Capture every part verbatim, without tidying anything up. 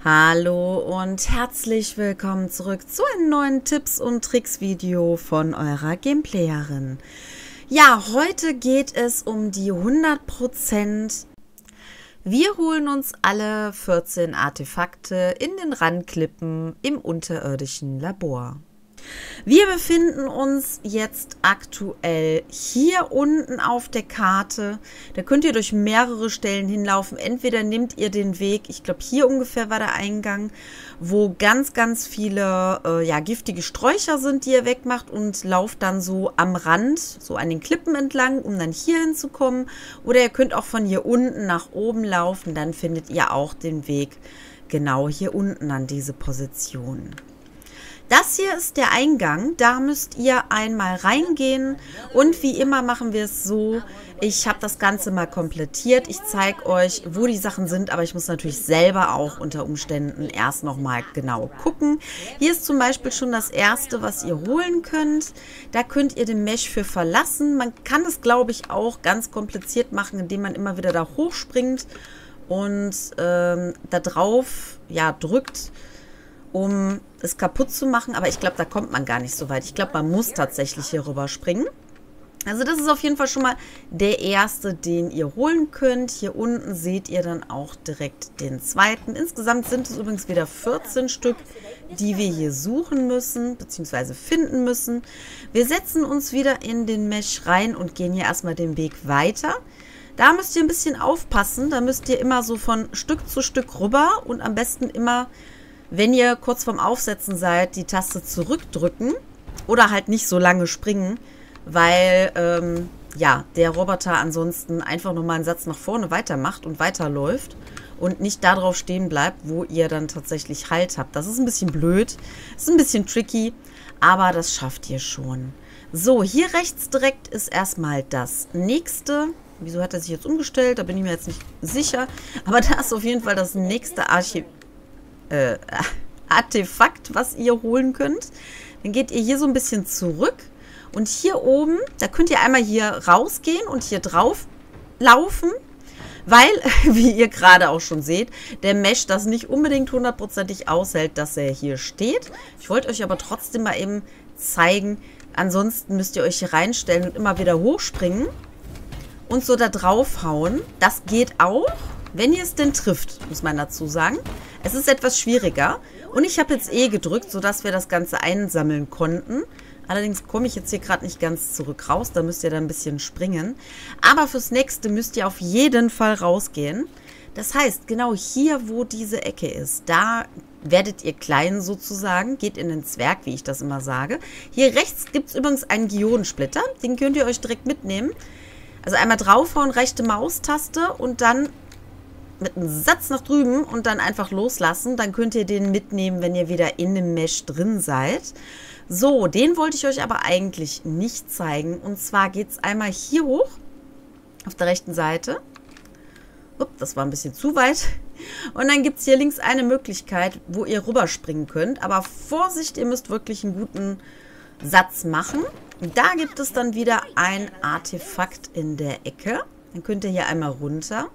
Hallo und herzlich willkommen zurück zu einem neuen Tipps- und Tricks-Video von eurer Gameplayerin. Ja, heute geht es um die hundert Prozent. Wir holen uns alle vierzehn Artefakte in den Randklippen im unterirdischen Labor. Wir befinden uns jetzt aktuell hier unten auf der Karte. Da könnt ihr durch mehrere Stellen hinlaufen. Entweder nehmt ihr den Weg, ich glaube hier ungefähr war der Eingang, wo ganz, ganz viele äh, ja, giftige Sträucher sind, die ihr wegmacht und lauft dann so am Rand, so an den Klippen entlang, um dann hier hinzukommen. Oder ihr könnt auch von hier unten nach oben laufen, dann findet ihr auch den Weg genau hier unten an diese Position. Das hier ist der Eingang, da müsst ihr einmal reingehen und wie immer machen wir es so, ich habe das Ganze mal komplettiert, ich zeige euch, wo die Sachen sind, aber ich muss natürlich selber auch unter Umständen erst nochmal genau gucken. Hier ist zum Beispiel schon das erste, was ihr holen könnt, da könnt ihr den Mesh für verlassen. Man kann es, glaube ich, auch ganz kompliziert machen, indem man immer wieder da hochspringt und ähm, da drauf ja, drückt, um es kaputt zu machen, aber ich glaube, da kommt man gar nicht so weit. Ich glaube, man muss tatsächlich hier rüber springen. Also das ist auf jeden Fall schon mal der erste, den ihr holen könnt. Hier unten seht ihr dann auch direkt den zweiten. Insgesamt sind es übrigens wieder vierzehn Stück, die wir hier suchen müssen, beziehungsweise finden müssen. Wir setzen uns wieder in den Mesh rein und gehen hier erstmal den Weg weiter. Da müsst ihr ein bisschen aufpassen. Da müsst ihr immer so von Stück zu Stück rüber und am besten immer, wenn ihr kurz vorm Aufsetzen seid, die Taste zurückdrücken oder halt nicht so lange springen, weil ähm, ja, der Roboter ansonsten einfach nochmal einen Satz nach vorne weitermacht und weiterläuft und nicht darauf stehen bleibt, wo ihr dann tatsächlich Halt habt. Das ist ein bisschen blöd, ist ein bisschen tricky, aber das schafft ihr schon. So, hier rechts direkt ist erstmal das nächste. Wieso hat er sich jetzt umgestellt? Da bin ich mir jetzt nicht sicher. Aber da ist auf jeden Fall das nächste Archiv. Äh, Artefakt, was ihr holen könnt. Dann geht ihr hier so ein bisschen zurück und hier oben, da könnt ihr einmal hier rausgehen und hier drauf laufen, weil, wie ihr gerade auch schon seht, der Mesh das nicht unbedingt hundertprozentig aushält, dass er hier steht. Ich wollte euch aber trotzdem mal eben zeigen, ansonsten müsst ihr euch hier reinstellen und immer wieder hochspringen und so da drauf hauen. Das geht auch, wenn ihr es denn trifft, muss man dazu sagen. Es ist etwas schwieriger und ich habe jetzt E gedrückt, sodass wir das Ganze einsammeln konnten. Allerdings komme ich jetzt hier gerade nicht ganz zurück raus, da müsst ihr dann ein bisschen springen. Aber fürs nächste müsst ihr auf jeden Fall rausgehen. Das heißt, genau hier, wo diese Ecke ist, da werdet ihr klein sozusagen, geht in den Zwerg, wie ich das immer sage. Hier rechts gibt es übrigens einen Geodensplitter, den könnt ihr euch direkt mitnehmen. Also einmal draufhauen, rechte Maustaste und dann mit einem Satz nach drüben und dann einfach loslassen. Dann könnt ihr den mitnehmen, wenn ihr wieder in dem Mesh drin seid. So, den wollte ich euch aber eigentlich nicht zeigen. Und zwar geht es einmal hier hoch, auf der rechten Seite. Upp, das war ein bisschen zu weit. Und dann gibt es hier links eine Möglichkeit, wo ihr rüberspringen könnt. Aber Vorsicht, ihr müsst wirklich einen guten Satz machen. Da gibt es dann wieder ein Artefakt in der Ecke. Dann könnt ihr hier einmal runter.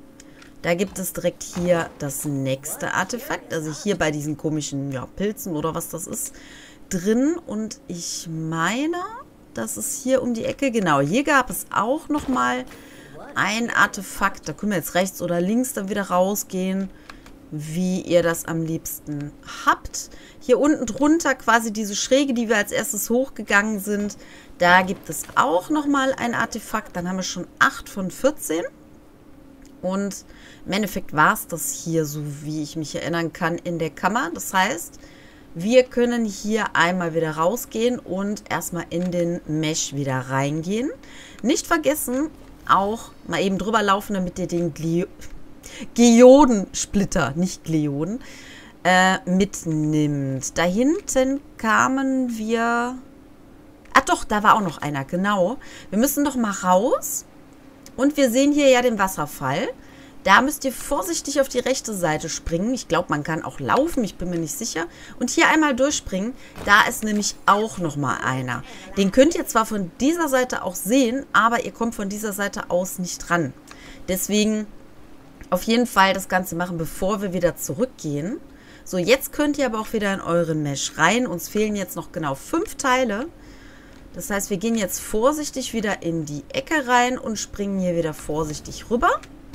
Da gibt es direkt hier das nächste Artefakt, also hier bei diesen komischen ja, Pilzen oder was das ist, drin. Und ich meine, das ist hier um die Ecke. Genau, hier gab es auch nochmal ein Artefakt. Da können wir jetzt rechts oder links dann wieder rausgehen, wie ihr das am liebsten habt. Hier unten drunter quasi diese Schräge, die wir als erstes hochgegangen sind. Da gibt es auch nochmal ein Artefakt. Dann haben wir schon acht von vierzehn. Und im Endeffekt war es das hier, so wie ich mich erinnern kann, in der Kammer. Das heißt, wir können hier einmal wieder rausgehen und erstmal in den Mesh wieder reingehen. Nicht vergessen, auch mal eben drüber laufen, damit ihr den Gli Geodensplitter, nicht Gleoden, äh, mitnimmt. Da hinten kamen wir... Ah doch, da war auch noch einer, genau. Wir müssen doch mal raus. Und wir sehen hier ja den Wasserfall. Da müsst ihr vorsichtig auf die rechte Seite springen. Ich glaube, man kann auch laufen, ich bin mir nicht sicher. Und hier einmal durchspringen. Da ist nämlich auch nochmal einer. Den könnt ihr zwar von dieser Seite auch sehen, aber ihr kommt von dieser Seite aus nicht ran. Deswegen auf jeden Fall das Ganze machen, bevor wir wieder zurückgehen. So, jetzt könnt ihr aber auch wieder in euren Mesh rein. Uns fehlen jetzt noch genau fünf Teile. Das heißt, wir gehen jetzt vorsichtig wieder in die Ecke rein und springen hier wieder vorsichtig rüber.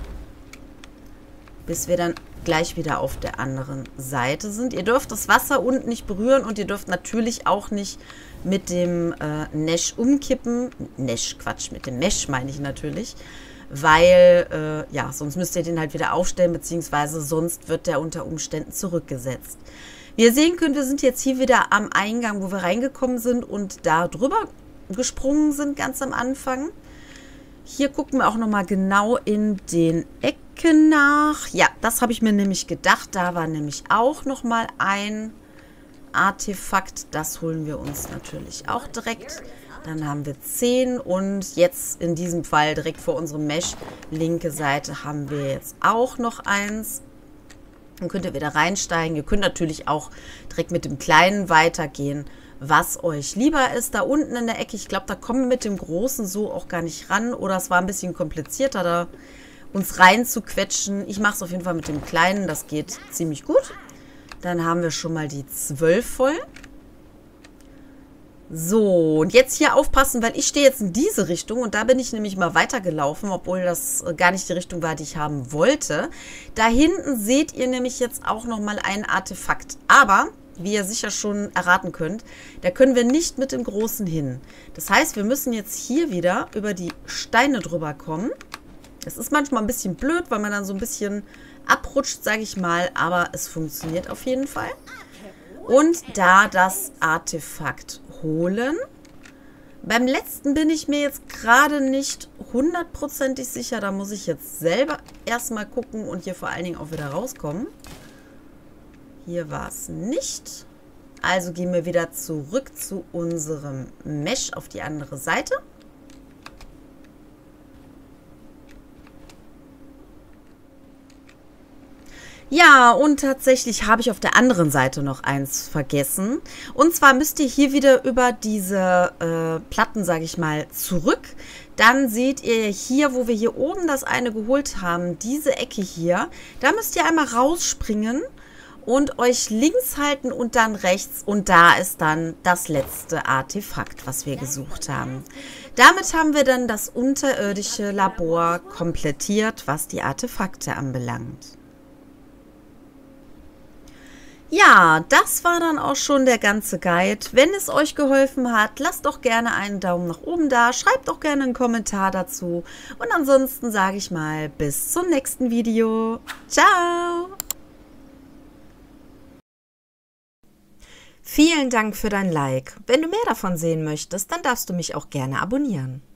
Bis wir dann gleich wieder auf der anderen Seite sind. Ihr dürft das Wasser unten nicht berühren und ihr dürft natürlich auch nicht mit dem äh, Nesch umkippen. Nesch, Quatsch, mit dem Mesh meine ich natürlich. Weil, äh, ja, sonst müsst ihr den halt wieder aufstellen, beziehungsweise sonst wird der unter Umständen zurückgesetzt. Wie ihr sehen könnt, wir sind jetzt hier wieder am Eingang, wo wir reingekommen sind und da drüber gesprungen sind, ganz am Anfang. Hier gucken wir auch nochmal genau in den Ecken nach. Ja, das habe ich mir nämlich gedacht. Da war nämlich auch nochmal ein Artefakt. Das holen wir uns natürlich auch direkt. Dann haben wir zehn und jetzt in diesem Fall direkt vor unserem Mesh, linke Seite, haben wir jetzt auch noch eins. Dann könnt ihr wieder reinsteigen. Ihr könnt natürlich auch direkt mit dem Kleinen weitergehen, was euch lieber ist. Da unten in der Ecke, ich glaube, da kommen wir mit dem Großen so auch gar nicht ran. Oder es war ein bisschen komplizierter, da uns rein zu quetschen. Ich mache es auf jeden Fall mit dem Kleinen. Das geht ziemlich gut. Dann haben wir schon mal die zwölf voll. So, und jetzt hier aufpassen, weil ich stehe jetzt in diese Richtung und da bin ich nämlich mal weitergelaufen, obwohl das gar nicht die Richtung war, die ich haben wollte. Da hinten seht ihr nämlich jetzt auch nochmal ein Artefakt. Aber, wie ihr sicher schon erraten könnt, da können wir nicht mit dem Großen hin. Das heißt, wir müssen jetzt hier wieder über die Steine drüber kommen. Das ist manchmal ein bisschen blöd, weil man dann so ein bisschen abrutscht, sage ich mal, aber es funktioniert auf jeden Fall. Und da das Artefakt holen. Beim letzten bin ich mir jetzt gerade nicht hundertprozentig sicher. Da muss ich jetzt selber erstmal gucken und hier vor allen Dingen auch wieder rauskommen. Hier war es nicht. Also gehen wir wieder zurück zu unserem Mesh auf die andere Seite. Ja, und tatsächlich habe ich auf der anderen Seite noch eins vergessen. Und zwar müsst ihr hier wieder über diese äh, Platten, sage ich mal, zurück. Dann seht ihr hier, wo wir hier oben das eine geholt haben, diese Ecke hier. Da müsst ihr einmal rausspringen und euch links halten und dann rechts. Und da ist dann das letzte Artefakt, was wir gesucht haben. Damit haben wir dann das unterirdische Labor komplettiert, was die Artefakte anbelangt. Ja, das war dann auch schon der ganze Guide. Wenn es euch geholfen hat, lasst doch gerne einen Daumen nach oben da, schreibt doch gerne einen Kommentar dazu. Und ansonsten sage ich mal, bis zum nächsten Video. Ciao! Vielen Dank für dein Like. Wenn du mehr davon sehen möchtest, dann darfst du mich auch gerne abonnieren.